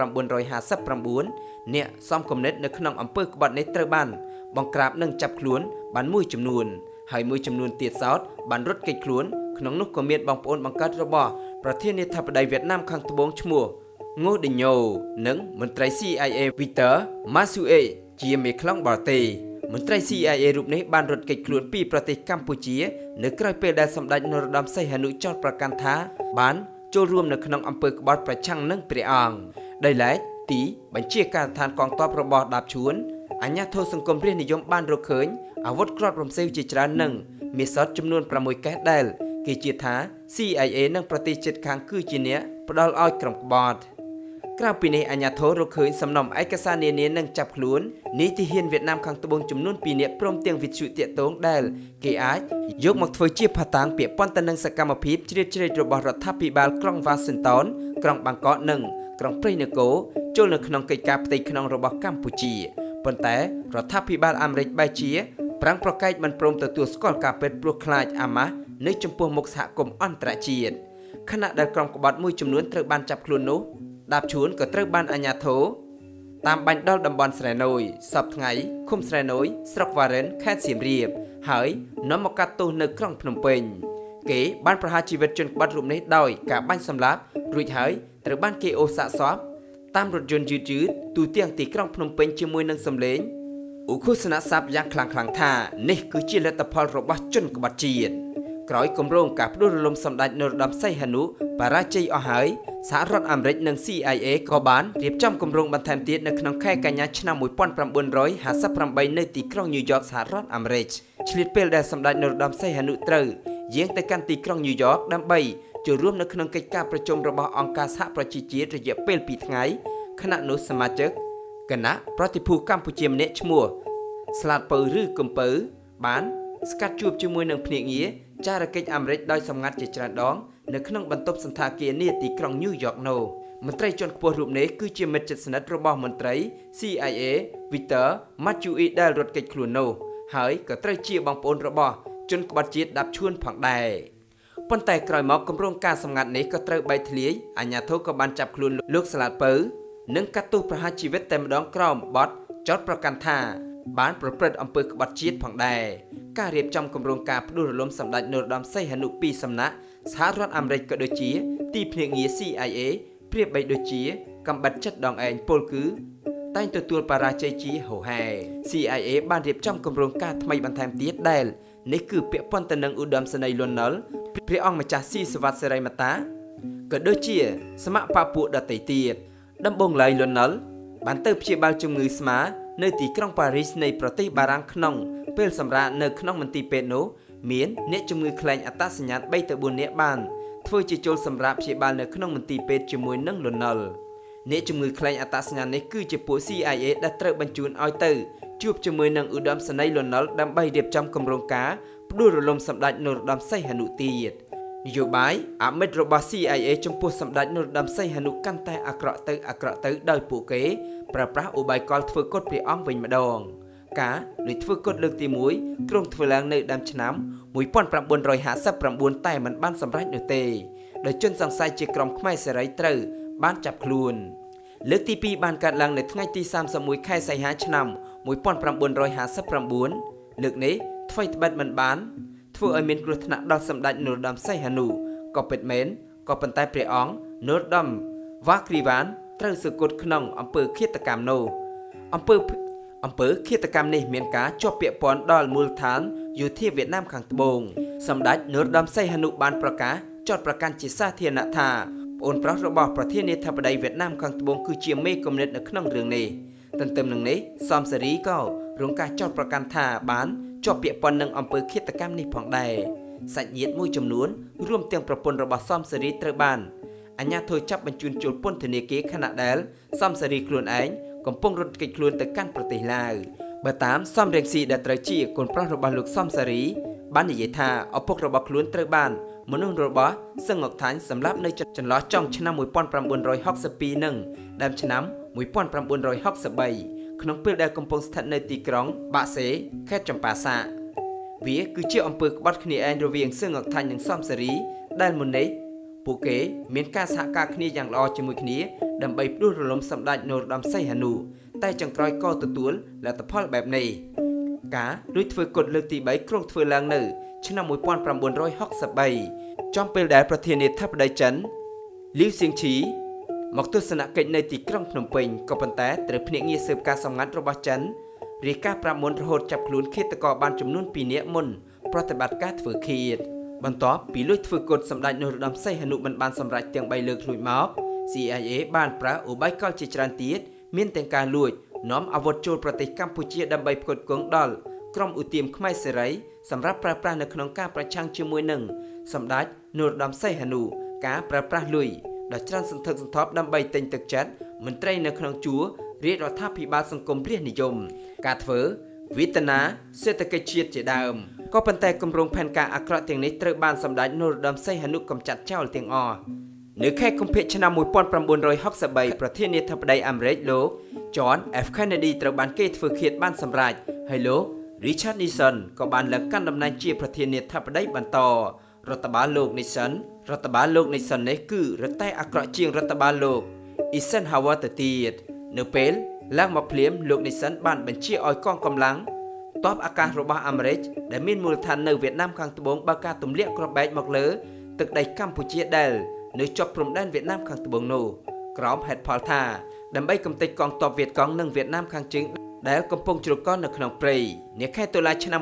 Speaker 1: 1959អ្នកសំគំនិតនៅក្នុងអំពើក្បត់នេះត្រូវបានបង្ក្រាបនិងចាប់ខ្លួនបានមួយចំនួនហើយមួយចំនួនទៀតសោតបានរត់គេចខ្លួនក្នុងនោះក៏មានបងប្អូនបង្កើតរបស់ប្រធានាធិបតីវៀតណាមខាងត្បូងឈ្មោះងូឌីញ៉ូនិងមន្ត្រី CIA Victor Masue ជាមេខ្លោងបរទេសមន្ត្រី CIA រូបនេះបានរត់គេចខ្លួនពីប្រទេសកម្ពុជានៅក្រៅពេលដែលសម្ដេចនរោត្តមសីហនុចោទប្រកាន់ថាបានចូលរួមនៅក្នុងអំពើក្បត់ប្រឆាំងនឹងព្រះអង្គដោយឡែកទីបញ្ជាការដ្ឋានកងទ័ពរបស់ដាបឈួនអាជ្ញាធរសង្គមរាស្ត្រនិយមបានរកឃើញអាវុធគ្រាប់រំសេវជាច្រើននិងមាសសុទ្ធចំនួន6កេសដែលគេជឿថា CIA និងប្រទេសជិតខាងគឺជាអ្នកផ្ដល់ឲ្យក្រុមក្បត់ក្រៅពីនេះអាជ្ញាធររកឃើញសំណុំឯកសារនានានិងចាប់ខ្លួននីតិហ៊ានវៀតណាមខាងត្បូងចំនួន2នាក់ព្រមទាំងវិទ្យុតាកតងដែលគេអាចយកមកធ្វើជាផាតាំងពាក់ព័ន្ធទៅនឹងសកម្មភាពជ្រៀតជ្រែករបស់រដ្ឋាភិបាលក្រុងវ៉ាស៊ីនតោនក្រុងបាងកកនិងក្រុងព្រៃនគរចូលនៅក្នុងកិច្ចការផ្ទៃក្នុងរបស់កម្ពុជាប៉ុន្តែរដ្ឋាភិបាលអាមេរិកបែរជាប្រាំងប្រកែកមិនព្រមទទួលស្គាល់ការពិតព្រោះខ្លាចអាម៉ាស់នៅចំពោះមុខសហគមន៍អន្តរជាតិខណៈដែលក្រុមក្បត់មួយចំនួនត្រូវបានចាប់ខ្លួននោះដាបឈួនក៏ត្រូវបានអាជ្ញាធរតាមបាញ់ដល់តំបន់ស្រែណូយសពថ្ងៃឃុំស្រែណូយស្រុកវ៉ារិនខេត្តសៀមរាបហើយនាំមកកាត់ទោសនៅក្រុងភ្នំពេញគេបានប្រហារជីវិតជនក្បត់រូបនេះដោយការបាញ់សម្លាប់រួចហើយត្រូវបានគេអូសសាកសពតាមរថយន្តយឺតៗទូទាំងទីក្រុងភ្នំពេញជាមួយនឹងសម្លេងឧឃោសនស័ព្ទយ៉ាងខ្លាំងៗថានេះគឺជាលទ្ធផលរបស់ជនក្បត់ជាតិក្រោយគម្រោងការផ្ដួលរំលំសម្ដេចនរោត្តមសីហនុបរាជ័យអស់ហើយសហរដ្ឋអាមេរិកនិង CIA ក៏បានរៀបចំគម្រោងបន្ថែមទៀតនៅក្នុងខែកញ្ញាឆ្នាំ1958នៅទីក្រុងញូវយ៉កសហរដ្ឋអាមេរិកឆ្លៀតពេលដែលសម្ដេចនរោត្តមសីហនុត្រូវយាងទៅកាន់ទីក្រុងញូវយ៉កដើម្បីចូលរួមនៅក្នុងកិច្ចការប្រជុំរបស់អង្គការសហប្រជាជាតិរយៈពេល2ថ្ងៃខណៈនោះសមាជិកគណៈប្រតិភូកម្ពុជាម្នាក់ឈ្មោះស្លាតពៅឬកំពៅបានស្កាត់ជួបជាមួយនឹងភ្នាក់ងារចារកិច្ចអាមេរិកដោយសម្ងាត់ជាច្រើនដងនៅក្នុងបន្ទប់សន្តាគារនាទីក្រុងញូវយ៉កនោះមន្ត្រីជាន់ខ្ពស់រូបនេះគឺជាមិត្តជិតស្និទ្ធរបស់មន្ត្រី CIA Victor Masue ដែលរត់គេចខ្លួននោះហើយក៏ត្រូវជាបងប្អូនរបស់ជនក្បត់ជាតិដាប់ឈួនផងដែរប៉ុន្តែក្រោយមកគម្រោងការសម្ងាត់នេះក៏ត្រូវបែកធ្លាយអាជ្ញាធរក៏បានចាប់ខ្លួនលោកស្លាតពៅនិងកាត់ទោសប្រហារជីវិតតែម្ដងក្រោមបទចោទប្រកាន់ថាបានប្រព្រឹត្តអំពើក្បត់ជាតិផងដែរការរៀបចំគម្រោងការផ្ដួលរំលំសម្ដេចនរោត្តមសីហនុពីសំណាក់សហរដ្ឋអាមេរិកក៏ដូចជាទីភ្នាក់ងារ CIA ប្រៀបបីដូចជាកំបិតចិត្តដងឯងពលគឺតែងទទួលបរាជ័យជាហូហែ CIA បានរៀបចំគម្រោងការថ្មីបន្ថែមទៀតដែលនេះគឺពាក់ព័ន្ធទៅនឹងឧត្តមសេនីយ៍លន់នល់ព្រះអង្គម្ចាស់ស៊ីសវ័តសេរីមតាក៏ដូចជាសមបកពួកដទៃទៀតដំបងឡើយលន់នល់បានទៅព្យាបាលជំងឺស្មានៅទីក្រុងប៉ារីសនៃប្រទេសបារាំងក្នុងពេលសម្រាកនៅក្នុងមន្ទីរពេទ្យនោះមានអ្នកជំងឺខ្លែងអត្តសញ្ញាណ3ទៅ4នាក់បានធ្វើជាចូលសម្រាប់ព្យាបាលនៅក្នុងមន្ទីរពេទ្យជាមួយនឹងលន់នល់អ្នកជំងឺខ្លែងអត្តសញ្ញាណនេះគឺជាពួក CIA ដែលត្រូវបញ្ជូនឲ្យទៅជួបជាមួយនឹងឧត្តមសេនីយ៍លន់នល់ដើម្បីរៀបចំគម្រោងការផ្ដួលរំលំសម្ដេចនរោត្តមសីហនុទៀតនយោបាយអមិត្តរបស់ CIA ចំពោះសម្ដេចនរោត្តមសីហនុកាន់តែអាក្រក់ទៅដោយពួកគេប្រើប្រាស់ឧបាយកលធ្វើកុដព្រះអង្គវិញម្ដងការដូចធ្វើកុដលើកទី1ក្រុងធ្វើឡើងនៅដើមឆ្នាំ1959តែមិនបានសម្រេចនោះទេដោយជនសង្ស័យជាក្រុមខ្មែរសេរីត្រូវបានចាប់ខ្លួនលើកទី2បានកើតឡើងនៅថ្ងៃទី31ខែសីហាឆ្នាំ1959លើកនេះថ្មីត្បិតមិនបានធ្វើឲ្យមានគ្រោះថ្នាក់ដល់សម្ដេចនរោត្តមសីហនុក៏ពិតមែនក៏ប៉ុន្តែព្រះអង្គនរោត្តមវ៉ាគ្រីវ៉ានត្រូវសឹកគុតក្នុងអំពើឃាតកម្មនោះអំពើឃាតកម្មនេះមានការជាប់ពាក់ព័ន្ធដល់មូលដ្ឋានយោធាវៀតណាមខាងត្បូងសម្ដេចនរោត្តមសីហនុបានប្រកាសចោទប្រកាន់ជាសាធារណៈថាប្អូនប្រុសរបស់ប្រធានាធិបតីវៀតណាមខាងត្បូងគឺជាមេគំនិតនៅក្នុងរឿងនេះទន្ទឹមនឹងនេះសំសេរីក៏រងការចោទប្រកាន់ថាបានជាប់ពាក់ព័ន្ធនឹងអំពើឃាតកម្មនេះផងដែរសាច់ញាតិមួយចំនួនរួមទាំងប្រពន្ធរបស់សំសេរីត្រូវបានអាជ្ញាធរចាប់បញ្ជូនចូលពន្ធនាគារខណៈដែលសំសេរីខ្លួនឯងកំពុងរត់គេចខ្លួនទៅកាន់ប្រទេសឡាវបើតាមសំរងស៊ីដែលត្រូវជាកូនប្រុសរបស់លោកសំសេរីបាននិយាយថាឪពុករបស់ខ្លួនត្រូវបានមនុស្សរបស់សឹងអុកថាញ់សម្លាប់នៅចន្លោះចុងឆ្នាំ1962និងដើមឆ្នាំ1963ក្នុងពេលដែលកំពុងស្ថិតនៅទីក្រុងបាក់សេខេត្តចម្ប៉ាសាកវាគឺជាអំពើក្បត់គ្នាឯងរវាងសឹងអុកថាញ់និងសំសេរីដែលមុននេះពួកគេមានការសហការគ្នាយ៉ាងល្អជាមួយគ្នាដើម្បីផ្ដួលរំលំសម្ដេចនរោត្តមសីហនុតែចុងក្រោយក៏ទទួលលទ្ធផលបែបនេះការរួចធ្វើកុដលើកទី3ក្រុងធ្វើឡើងនៅឆ្នាំ1963ចំពេលដែលប្រធានាធិបតីចិនលីវសៀងឈីមកទស្សនកិច្ចនៅទីក្រុងភ្នំពេញក៏ប៉ុន្តែត្រូវភ្នាក់ងារស៊ើបការសម្ងាត់របស់ចិនរាយការណ៍ប្រាប់មុនរហូតចាប់ខ្លួនឃាតករបានចំនួន2នាក់មុនប្រតិបត្តិការធ្វើឃាតបន្ទាប់ពីលួចធ្វើកុដសម្ដេចនរោត្តមសីហនុមិនបានសម្រេចទាំង3លើករួចមក CIA បានប្រើឧបាយកលជាច្រើនទៀតមានទាំងការលួចនាំអាវុធចូលប្រទេសកម្ពុជាដើម្បីផ្គត់ផ្គង់ដល់ក្រុមឧទាមខ្មែរសេរីសម្រាប់ប្រើប្រាស់នៅក្នុងការប្រឆាំងជាមួយនឹងសម្ដេចនរោត្តមសីហនុការប្រើប្រាស់លុយដ៏ច្រើនសន្ធឹកសន្ធាប់ដើម្បីទិញទឹកចិត្តមន្ត្រីនៅក្នុងជួររាជរដ្ឋាភិបាលសង្គមរាស្ត្រនិយមការធ្វើវិធានាសេដ្ឋកិច្ចជាតិជាដើមក៏ប៉ុន្តែគម្រោងផែនការអាក្រក់ទាំងនេះត្រូវបានសម្ដេចនរោត្តមសីហនុកម្ចាត់ចោលទាំងអស់នៅខែកុម្ភៈឆ្នាំ1963ប្រធានាធិបតីអាមេរិកលោក John F Kennedy ត្រូវបានគេធ្វើឃាតបានសម្រេចហើយលោក Richard Nixon ក៏បានឡើងកាន់តំណែងជាប្រធានាធិបតីបន្តរដ្ឋបាលលោក Nixon នេះគឺរឹតតែអាក្រក់ជាងរដ្ឋបាលលោក Eisenhower ទៅទៀតនៅពេលឡើងមកភ្លាមលោក Nixon បានបញ្ជាឲ្យកងកម្លាំងទ័ពអាកាសរបស់អាមេរិកដែលមានមូលដ្ឋាននៅវៀតណាមខាងត្បូងបើកការទម្លាក់គ្រាប់បែកមកលើទឹកដីកម្ពុជាដែលនៅជាប់ព្រំដែនវៀតណាមខាងត្បូងនោះក្រោមហេតុផលថាដើម្បីកំទេចកងទ័ពវៀតកុងនិងវៀតណាមខាងជើងដែលកំពុងជ្រកកនៅក្នុងព្រៃនាខែតុលាឆ្នាំ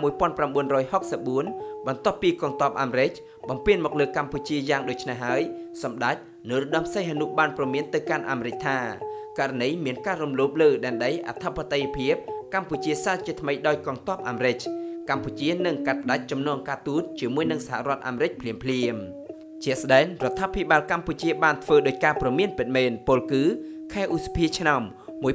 Speaker 1: 1964បន្ទាប់ពីកងទ័ពអាមេរិកបំពេញមកលើកម្ពុជាយ៉ាងដូចនេះហើយសម្ដេចនរោត្តមសីហនុបានព្រមានទៅកាន់អាមេរិកថាករណីមានការរំលោភលើដែនដីអធិបតេយ្យភាពកម្ពុជាសាជាថ្មីដោយកងទ័ពអាមេរិកកម្ពុជានឹងកាត់ផ្តាច់ចំណងការទូតជាមួយនឹងសហរដ្ឋអាមេរិកភ្លាមជាស្ដែងរដ្ឋាភិបាលកម្ពុជាបានធ្វើដោយការព្រមានពិតមែនពលគឺខែឧសភាឆ្នាំ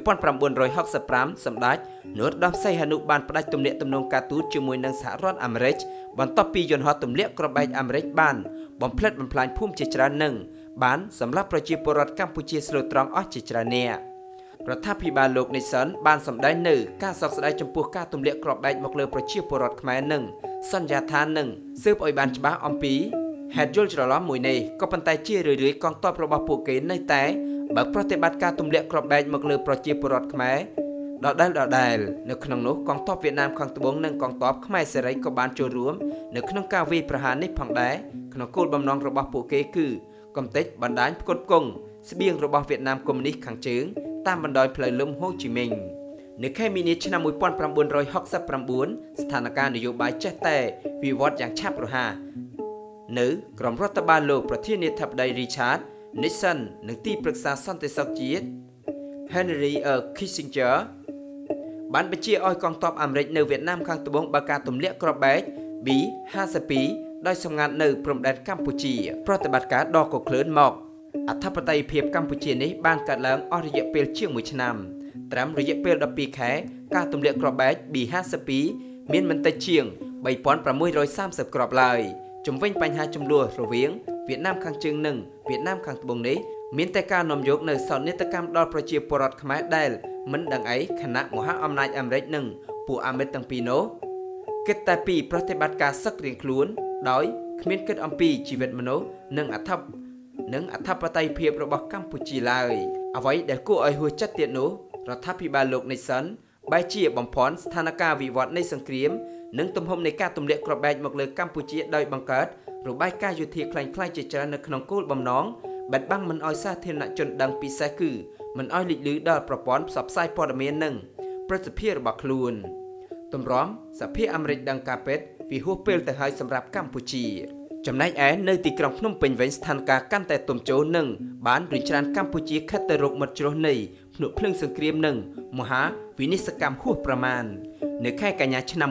Speaker 1: 1965សម្ដេចនរោត្តមសីហនុបានផ្តាច់ទំនាក់ទំនងការទូតជាមួយនឹងសហរដ្ឋអាមេរិកបន្ទាប់ពីយន្តហោះទម្លាក់គ្រាប់បែកអាមេរិកបានបំផ្លិចបំផ្លាញភូមិជាច្រើននិងបានសម្លាប់ប្រជាពលរដ្ឋកម្ពុជាស្លូតត្រង់អស់ជាច្រើននាក់រដ្ឋាភិបាលលោក Nixon បានសម្ដែងនៅការសោកស្ដាយចំពោះការទម្លាក់គ្រាប់បែកមកលើប្រជាពលរដ្ឋខ្មែរនិងសន្យាថានឹងស៊ើបឲ្យបានច្បាស់អំពីហេតុយល់ច្រឡំមួយនេះក៏ប៉ុន្តែជារឿយៗកងទ័ពរបស់ពួកគេនៅតែបើប្រតិបត្តិការទម្លាក់គ្រាប់បែកមកលើប្រជាពលរដ្ឋខ្មែរដដែលនៅក្នុងនោះកងទ័ពវៀតណាមខាងត្បូងនិងកងទ័ពខ្មែរសេរីក៏បានចូលរួមនៅក្នុងការវាយប្រហារនេះផងដែរក្នុងគោលបំណងរបស់ពួកគេគឺកំទេចបណ្ដាញផ្គត់ផ្គង់ស្បៀងរបស់វៀតណាមកុម្មុយនីសខាងជើងតាមបណ្ដោយផ្លូវលំហូជីមិញនៅខែមីនាឆ្នាំ1969ស្ថានភាពនយោបាយចេះតែវិវត្តយ៉ាងឆាប់រហ័សនៅក្រមរដ្ឋបាលលោកប្រធានាធិបតី Richard Nixon និងទីប្រឹក្សាសន្តិសុខជាតិ Henry Kissinger បានបញ្ជាឲ្យកងទ័ពអាមេរិកនៅវៀតណាមខាងត្បូងបើកការទម្លាក់គ្រាប់បែក B-52 ដោយសម្ងាត់នៅព្រំដែនកម្ពុជាប្រតិបត្តិការដ៏កក្លឿនមកអធិបតេយ្យភាពកម្ពុជានេះបានកើតឡើងអស់រយៈពេលជាង1ឆ្នាំត្រឹមរយៈពេល12ខែការទម្លាក់គ្រាប់បែក B-52 មានមិនតិចជាង 3630 គ្រាប់ឡើយជំវិញបញ្ហាចំនួនរវាងវៀតណាមខាងជើងនិងវៀតណាមខាងត្បូងនេះមានតែការនាំយកនៅសោកនាដកម្មដល់ប្រជាពលរដ្ឋខ្មែរដែលមិនដឹងអីគណៈមហាអំណាចអាមេរិកនិងពួកអាមេរិកទាំងពីរនោះគិតតែពីប្រតិបត្តិការសឹករៀងខ្លួនដោយគ្មានគិតអំពីជីវិតមនុស្សនិងអធិបតេយ្យភាពរបស់កម្ពុជាឡើយអ្វីដែលគួរឲ្យហួសចិត្តទៀតនោះរដ្ឋាភិបាលលោក Nixon បែរជាបំភាន់ស្ថានភាពវិវត្តនៃសង្គ្រាមនិងទំហំនៃការទម្លាក់គ្រាប់បែកមកលើកម្ពុជាដោយបង្កើតរបាយការណ៍យោធាខ្លាំងៗជាច្រើននៅក្នុងគោលបំណងបិទបាំងមិនឲ្យសាធារណជនដឹងពិសេសគឺមិនឲ្យលេចលឺដល់ប្រព័ន្ធផ្សព្វផ្សាយព័ត៌មាននិងប្រសិទ្ធភាពរបស់ខ្លួនទម្រាំសភាអាមេរិកដឹងការពិតវាហួសពេលទៅហើយសម្រាប់កម្ពុជាចំណែកឯនៅទីក្រុងភ្នំពេញវិញស្ថានភាពកាន់តែទំជោនិងបានរុញច្រានកម្ពុជាខិតទៅរកមាត់ជ្រោះនៃភ្នក់ភ្លើងសង្គ្រាមនិងមហាវិនិស្សកម្មហួសប្រមាណនៅខែកញ្ញាឆ្នាំ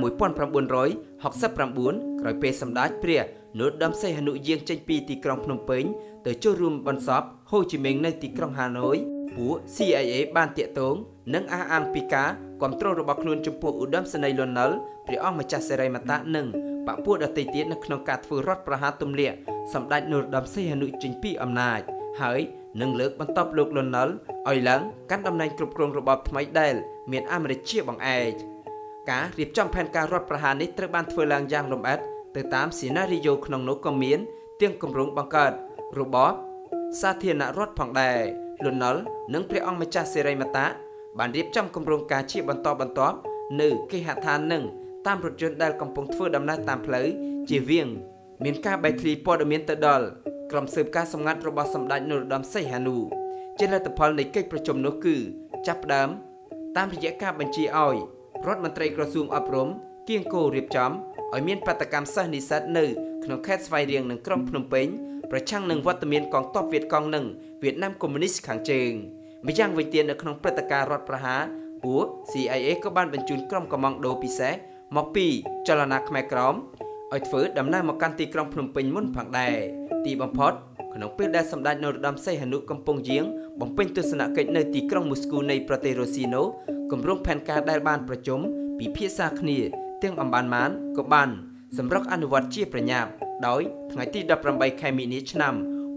Speaker 1: 1969ក្រោយពេលសម្ដេចព្រះនរោត្តមសីហនុយាងចេញពីទីក្រុងភ្នំពេញទៅចូលរួមបន្សពហូជីមិញនៅទីក្រុងហាណូយពួក CIA បានតាក់ទងនិងអះអាងពីការគ្រប់គ្រងរបស់ខ្លួនចំពោះឧត្តមសេនីយ៍លន់ នល់ព្រះអង្គម្ចាស់សិរីមតៈនិងបព្វពួកដទៃទៀតនៅក្នុងការធ្វើរដ្ឋប្រហារទម្លាក់សម្ដេចនរោត្តមសីហនុចេញពីអំណាចហើយនឹងលើកបន្ទប់លោកលន់ នល់ឲ្យឡើងកាន់តំណែងគ្រប់គ្រងរបបថ្មីដែលមានអាមេរិកជាបង្អែកការរៀបចំផែនការរដ្ឋប្រហារនេះត្រូវបានធ្វើឡើងយ៉ាងលម្អិតទៅតាមសេណារីយ៉ូក្នុងនោះក៏មានទាំងគម្រោងបង្កើតរបបសាធារណរដ្ឋផងដែរលន់ នល់និងព្រះអង្គម្ចាស់សិរីមតៈបានរៀបចំគម្រោងការជាបន្តបន្ទាប់នៅគេហដ្ឋាននិងតាមរថយន្តដែលកំពុងធ្វើដំណើរតាមផ្លូវជាវៀងមានការបែកធ្លាយព័ត៌មានទៅដល់ក្រុមស៊ើបការសម្ងាត់របស់សម្ដេចនរោត្តមសីហនុជាលទ្ធផលនៃកិច្ចប្រជុំនោះគឺចាប់ផ្ដើមតាមរយៈការបញ្ជាឲ្យរដ្ឋមន្ត្រីក្រសួងអប់រំគៀងគោរៀបចំឲ្យមានបាតកម្មសិស្សនិស្សិតនៅក្នុងខេត្តស្វាយរៀងនិងក្រុងភ្នំពេញប្រឆាំងនឹងវត្តមានកងទ័ពវៀតកុងនិងវៀតណាមកុម្មុយនីសខាងជើងម្យ៉ាងវិញទៀតនៅក្នុងព្រឹត្តិការណ៍រដ្ឋប្រហារពួក CIA ក៏បានបញ្ជូនក្រុមកម្លាំងដូពិសេសមកពីចលនាខ្មែរក្រមឲ្យធ្វើដំណើរមកកាន់ទីក្រុងភ្នំពេញមុនផងដែរទីបំផុតក្នុងពេលដែលសម្ដេចនរោត្តមសីហនុកំពុងយាងបំពេញទស្សនកិច្ចនៅទីក្រុងមូស្គូនៃប្រទេសរុស្ស៊ីនោះគម្រោងផែនការដែលបានប្រជុំពិភាក្សាគ្នាទាំងអំបានម៉ានក៏បានសម្រុកអនុវត្តជាប្រញាប់ដោយថ្ងៃទី18ខែមីនាឆ្នាំ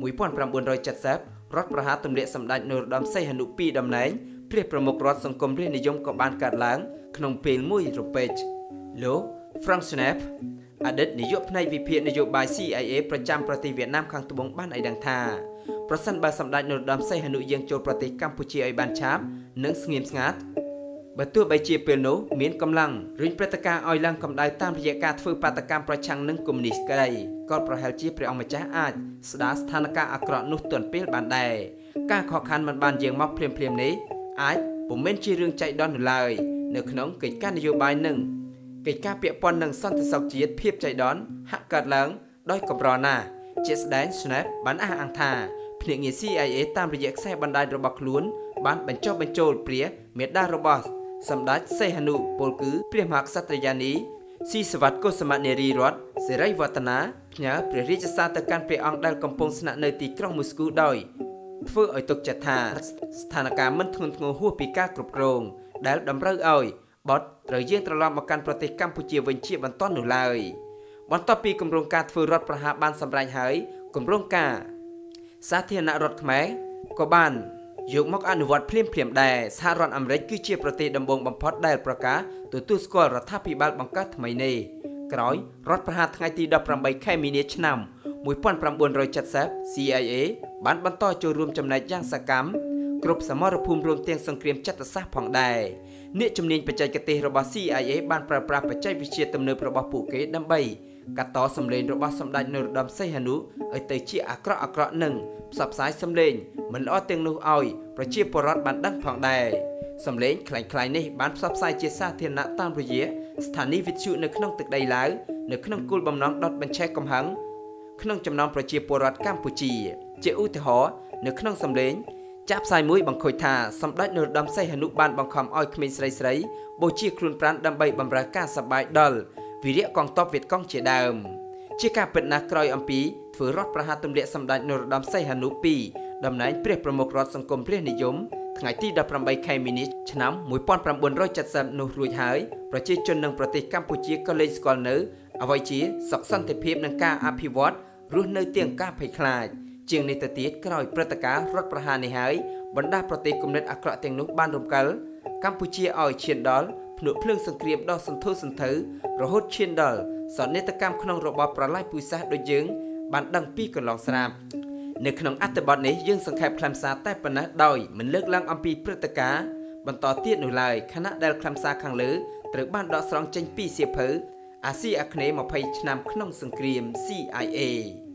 Speaker 1: 1970រដ្ឋប្រហារទម្លាក់សម្ដេចនរោត្តមសីហនុពីតំណែងព្រះប្រមុខរដ្ឋសង្គមរាស្ត្រនិយមក៏បានកើតឡើងក្នុងពេលមួយរំពេចលោក Frank Snap អតីតនាយកផ្នែកវិភាគនយោបាយ CIA ប្រចាំប្រទេសវៀតណាមខាងត្បូងបានឲ្យដឹងថាប្រសិនបើសម្ដេចនរោត្តមសីហនុយាងចូលប្រទេសកម្ពុជាឲ្យបានឆាប់និងស្ងៀមស្ងាត់បើទោះបីជាពេលនោះមានកម្លាំងរុញព្រឹត្តិការណ៍ឲ្យឡើងកម្ដៅតាមរយៈការធ្វើបាតកម្មប្រឆាំងនឹងកុម្មុយនីសក្តីក៏ប្រហែលជាព្រះអង្គម្ចាស់អាចស្ដារស្ថានភាពអាក្រក់នោះទាន់ពេលបានដែរការខកខានមិនបានយាងមកភ្លាមៗនេះអាចពុំមែនជារឿងចៃដន្យនោះឡើយនៅក្នុងកិច្ចការនយោបាយនិងកិច្ចការពាក់ព័ន្ធនឹងសន្តិសុខជាតិភាពចៃដន្យហាក់កើតឡើងដោយកម្រណាស់ជាស្ដែង Snap បានអះអាងថាភ្នាក់ងារ CIA តាមរយៈខ្សែបណ្ដាញរបស់ខ្លួនបានបញ្ចុះបញ្ចូលព្រះមេដារបស់សម្ដេចសីហនុពលគឺព្រះមហាក្សត្រយានីស៊ីសវត្តកុសមនារីរតសេរីវឌ្ឍនាផ្ញើព្រះរាជសារទៅកាន់ព្រះអង្គដែលកំពុងស្នាក់នៅទីក្រុងមូស្គូដោយធ្វើឲ្យទុកចិត្តថាស្ថានភាពមិនធ្ងន់ធ្ងរហួសពីការគ្រប់គ្រងដែលតម្រូវឲ្យបតត្រូវយាងត្រឡប់មកកាន់ប្រទេសកម្ពុជាវិញជាបន្តនោះឡើយបន្ទាប់ពីគម្រោងការធ្វើរដ្ឋប្រហារបានសម្រេចហើយគម្រោងការសាធារណរដ្ឋខ្មែរក៏បានយកមកអនុវត្តភ្លាមដែរសហរដ្ឋអាមេរិកគឺជាប្រទេសដំបូងបំផុតដែលប្រកាសទទួលស្គាល់រដ្ឋាភិបាលបង្កើតថ្មីនេះក្រោយរដ្ឋប្រហារថ្ងៃទី18ខែមីនាឆ្នាំ1970 CIA បានបន្តចូលរួមចំណែកយ៉ាងសកម្មគ្រប់សមរភូមិរួមទាំងសង្គ្រាមចិត្តសាស្ត្រផងដែរអ្នកជំនាញបច្ចេកទេសរបស់ CIA បានប្រើប្រាស់បច្ចេកវិទ្យាទំនើបរបស់ពួកគេដើម្បីកាត់តសម្លេងរបស់សម្ដេចនរោត្តមសីហនុឲ្យទៅជាអាក្រក់និងផ្សព្វផ្សាយសម្លេងមិនល្អទាំងនោះឲ្យប្រជាពលរដ្ឋបានដឹងផងដែរសម្លេងคล้ายៗនេះបានផ្សព្វផ្សាយជាសាធារណៈតាមរយៈស្ថានីយ៍វិទ្យុនៅក្នុងទឹកដីឡាវនៅក្នុងគោលបំណងដុតបញ្ឆេះកំហឹងក្នុងចំណោមប្រជាពលរដ្ឋកម្ពុជាជាឧទាហរណ៍នៅក្នុងសម្លេងចាក់ផ្សាយមួយបង្ខូចថាសម្ដេចនរោត្តមសីហនុបានបង្ខំឲ្យក្មេងស្រីបូជាខ្លួនប្រាណដើម្បីបម្រើការសប្បាយដល់វីរៈកងទ័ពវៀតកុងជាដើមជាការពិតណាស់ក្រោយអំពីធ្វើរដ្ឋប្រហារទម្លាក់សម្ដេចនរោត្តមសីហនុ2តំណែងព្រះប្រមុខរដ្ឋសង្គមព្រះនិយមថ្ងៃទី18ខែមីនាឆ្នាំ1970នោះរួចហើយប្រជាជននិងប្រទេសកម្ពុជាក៏លែងស្គាល់នៅអ្វីជាសុខសន្តិភាពនិងការអភិវឌ្ឍរស់នៅទាំងការភ័យខ្លាចជាងនេះទៅទៀតក្រោយព្រឹត្តិការណ៍រដ្ឋប្រហារនេះហើយបណ្ដាប្រទេសគំនិតអាក្រក់ទាំងនោះបានរំកិលកម្ពុជាឲ្យឈានដល់ភ្នក់ភ្លើងសង្គ្រាមដ៏សន្ធោសន្ធៅរហូតឈានដល់សន្និដ្ឋកម្មក្នុងរបបប្រល័យពូជសាសន៍ដូចយើងបានដឹងពីកន្លងស្រាប់នៅក្នុងអត្ថបទនេះយើងសង្ខេបខ្លឹមសារតែប៉ុណ្ណេះដោយមិនលើកឡើងអំពីព្រឹត្តិការណ៍បន្តទៀតនោះឡើយខណៈដែលខ្លឹមសារខាងលើត្រូវបានដកស្រង់ចេញពីសៀវភៅអាស៊ីអាគ្នេយ៍20ឆ្នាំក្នុងសង្គ្រាម CIA